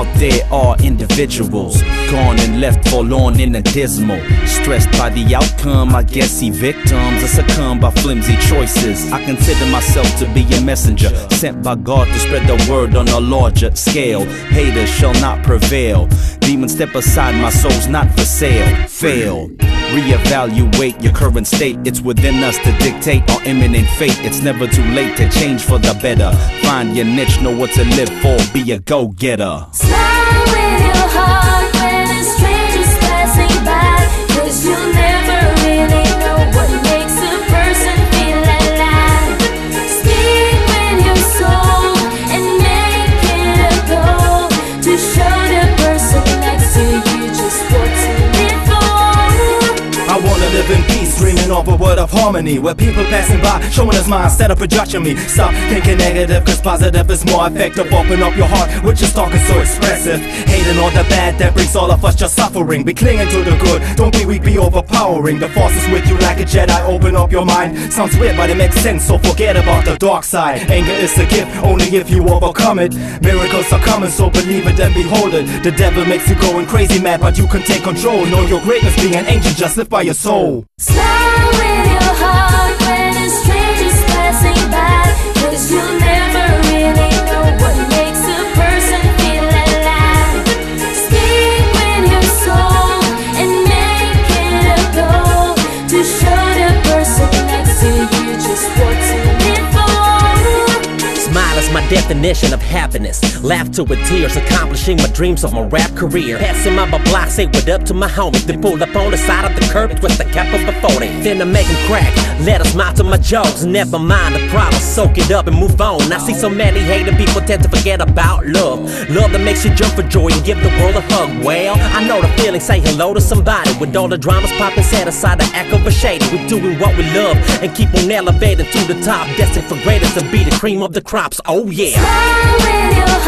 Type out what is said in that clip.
out there are individuals gone and left forlorn and dismal, stressed by the outcome. I guess see victims or succumb by flimsy choices. I consider myself to be a messenger sent by God to spread the word on a larger scale. Haters shall not prevail. Demons step aside, my soul's not for sale. Fail. Reevaluate your current state. It's within us to dictate our imminent fate. It's never too late to change for the better. Find your niche, know what to live for, be a go-getter. Smile with your heart when a stranger's passing by, 'cause you'll never really know what makes a person feel alive. Speak with your soul and make it a goal to show the person next to you just what to live for. I wanna live in peace, dreaming of a world of harmony, where people passing by showing us minds instead of prejudging me. Stop thinking negative, 'cause positive is more effective. Open up your heart, we're just talking so expressive. Hating all the bad that brings all of us just suffering. Be clinging to the good, don't be weak, be overpowering. The force is with you like a Jedi, open up your mind. Sounds weird but it makes sense, so forget about the dark side. Anger is a gift, only if you overcome it. Miracles are coming, so believe it and behold it. The devil makes you going crazy mad, but you can take control. Know your greatness, being an angel, just live by your soul. Smile with your heart when a stranger's passing by, 'cause you'll never really know what makes a person feel alive. Speak with your soul and make it a goal to show the person next to you just what to live for. Smile is my definition of happiness. Laughter with tears, accomplishing my dreams of my rap career. Passing my block, say what up to my homies. They pulled up on the side of the curb, twist the cap of the 40. Finna make 'em crack, let us smile to my jokes. Never mind the problem, soak it up and move on. I see so many hating people tend to forget about love. Love that makes you jump for joy and give the world a hug. Well, I know the feeling, say hello to somebody. With all the dramas popping, set aside the act of a shady. We're doing what we love and keep on elevating to the top. Destined for greatness to be the cream of the crops, oh yeah. Smile with your